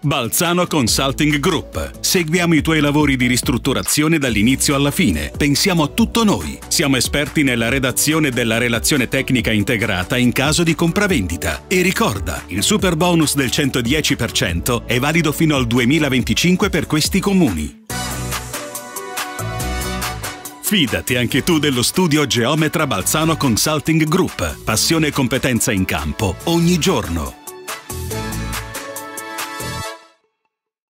Balzano Consulting Group. Seguiamo i tuoi lavori di ristrutturazione dall'inizio alla fine. Pensiamo a tutto noi. Siamo esperti nella redazione della relazione tecnica integrata in caso di compravendita. E ricorda, il super bonus del 110% è valido fino al 2025 per questi comuni. Fidati anche tu dello studio Geometra Balzano Consulting Group. Passione e competenza in campo ogni giorno.